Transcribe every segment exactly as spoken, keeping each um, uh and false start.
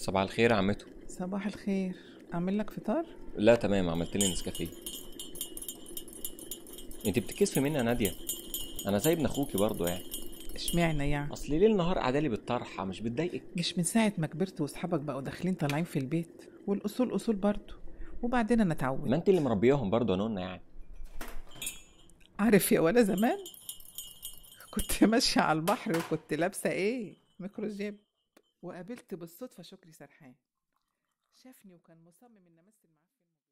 صباح الخير يا عمته. صباح الخير. اعمل لك فطار؟ لا تمام، عملت لي نسكافيه. انت بتكسفي مني يا ناديه؟ انا زي ابن اخوكي برضه يعني. اشمعنى يعني؟ اصل ليل نهار قعدالي بالطرحه، مش بتضايقك؟ مش من ساعه ما كبرت واصحابك بقوا داخلين طالعين في البيت، والاصول اصول برضه، وبعدين انا اتعود. ما انت اللي مربياهم برضه يا نونا يعني. عارف يا ولا زمان كنت ماشيه على البحر وكنت لابسه ايه، ميكرو جيب، وقابلت بالصدفه شكري سرحان، شافني وكان مصمم ان امثل معاه في فيلم.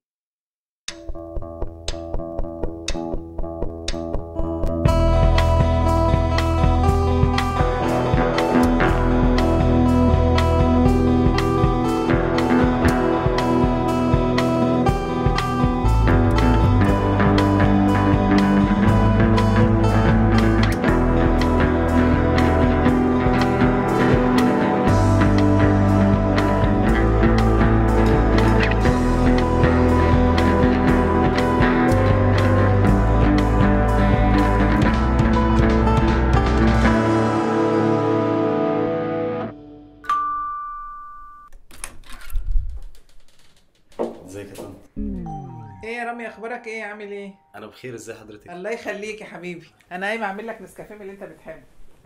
ازيك يا طنط؟ ايه يا رامي، اخبارك ايه؟ عامل ايه؟ انا بخير، ازي حضرتك؟ الله يخليك يا حبيبي، انا قايمه اعمل لك نسكافيه من اللي انت بتحبه.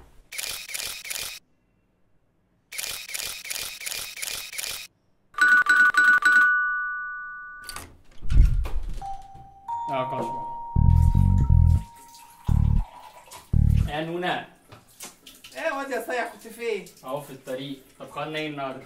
اه كشف يا نونا. ايه يا واد يا صايع، كنت فين؟ اهو في الطريق. طب خلنا ايه النهارده؟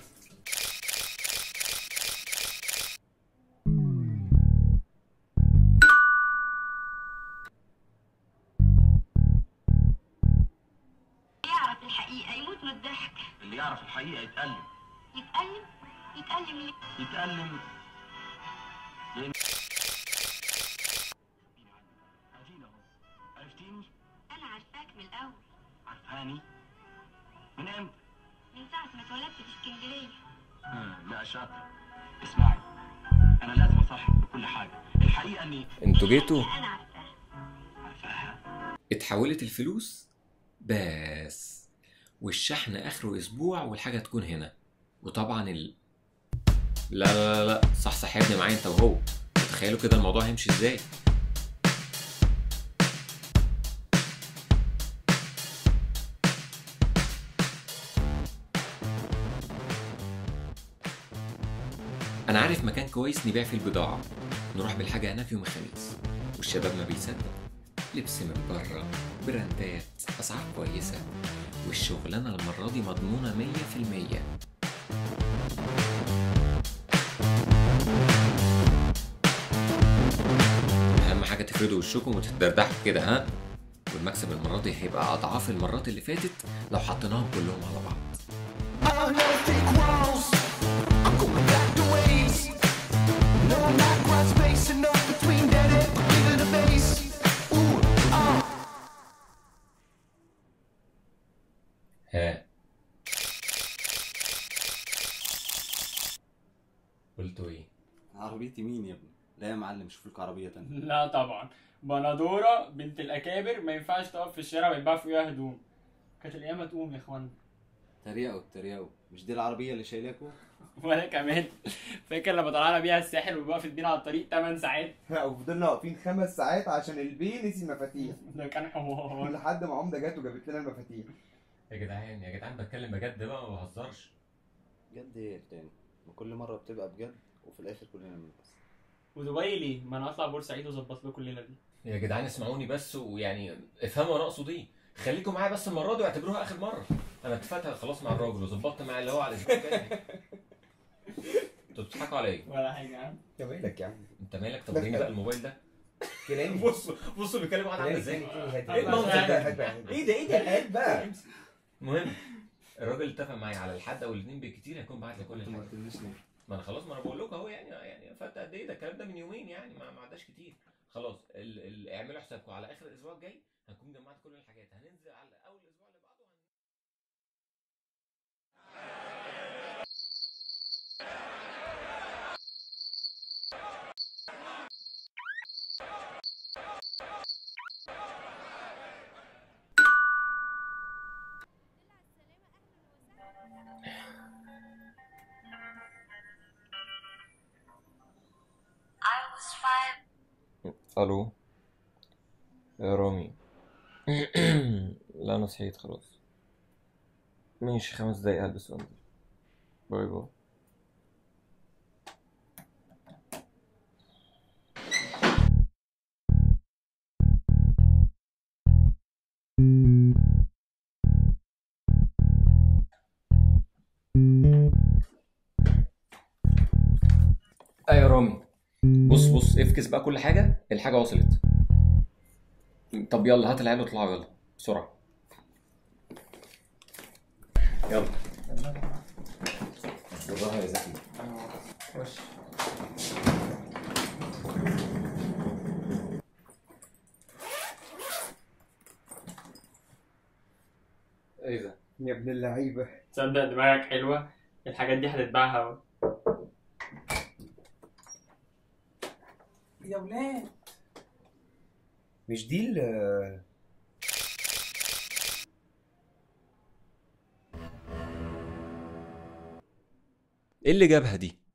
يعرف الحقيقة يموت من الضحك. اللي يعرف الحقيقة يتألم. يتألم؟ يتألم ليه؟ يتألم لأن أجينا أهو. عرفتيني؟ أنا عارفاك من الأول، عارفاني؟ من إمتى؟ من ساعة ما اتولدت في اسكندرية. مم، لا شاطر. اسمعي، أنا لازم أصحح بكل حاجة. الحقيقة إني انتوا جيتوا؟ أنا عارفاها. عارفاها. اتحولت الفلوس بس، والشحن اخره اسبوع والحاجه تكون هنا، وطبعا ال لا لا لا, لا. صح صح يا ابني، معايا انت وهو. تخيلوا كده الموضوع هيمشي ازاي. انا عارف مكان كويس نبيع فيه البضاعه، نروح بالحاجه هناك يوم الخميس، والشباب ما بيصدق. لبس من بره، براندات، اسعار كويسه، والشغلانه المره دي مضمونه مية في المية. اهم حاجه تفردوا وشكم وتتدردحوا كده، ها؟ والمكسب المره دي هيبقى اضعاف المرات اللي فاتت لو حطيناهم كلهم على بعض. ها، قلتوا ايه؟ عربيتي مين يا ابني؟ لا يا معلم، شوف لك عربيه تانية. لا طبعا، بندوره بنت الاكابر ما ينفعش تقف في الشارع ويتباع فيها هدوم. كانت الايام تقوم يا اخوانا. تريقوا تريقوا، مش دي العربيه اللي شايلاكوا؟ وانا كمان فاكر لما طلعنا بيها الساحل ووقفت بينا على الطريق تمن ساعات. وفضلنا واقفين خمس ساعات عشان البي نسي المفاتيح ده كان حوار. لحد ما عمده جت وجابت لنا المفاتيح. يا جدعان يا جدعان، بتكلم بجد بقى، ما بهزرش. بجد ايه تاني؟ ما كل مره بتبقى بجد وفي الاخر كلنا بنبص. ودبي ليه؟ ما انا اطلع بورسعيد واظبط لكم الليله دي. يا جدعان اسمعوني بس، ويعني افهموا انا اقصد ايه. خليكم معايا بس المره دي واعتبروها اخر مره. انا اتفقت خلاص مع الراجل وظبطت معاه اللي هو على الاسبوع الجاي. انتوا بتضحكوا على ايه؟ ولا حاجه يا عم. يا مالك يا عم؟ انت مالك؟ طب وريني بقى الموبايل ده. كلامي بصوا بصوا بيكلم واحد عامل ازاي. ايه المنظر ده؟ ايه ده ايه ده هات بقى. المهم الراجل اتفق معايا على الحد او الاثنين بالكتير هيكون بعت لي كل ما حاجه. قلتليش ليه؟ ما انا خلاص، ما انا بقول لكم اهو، يعني يعني فات قد ايه ده؟ الكلام ده من يومين يعني، ما ما عداش كتير. خلاص ال ال اعملوا حسابكم على اخر الاسبوع الجاي هنكون جمعت كل الحاجات، هننزل على اول الاسبوع اللي بعده. الو يا رامي. لا انا صحيت خلاص. ماشي خمس دقايق هلبس وانزل. باي باي. ايوه يا رامي. بص بص افكس بقى كل حاجه، الحاجه وصلت. طب يلا هات العيال واطلعوا يلا بسرعه. يلا بالراحه يا زكي. خش. ايه ده؟ يا ابن اللعيبة. تصدق دماغك حلوة، الحاجات دي هتتباع هوا. يا ولاد مش دي ال ايه اللي جابها دي؟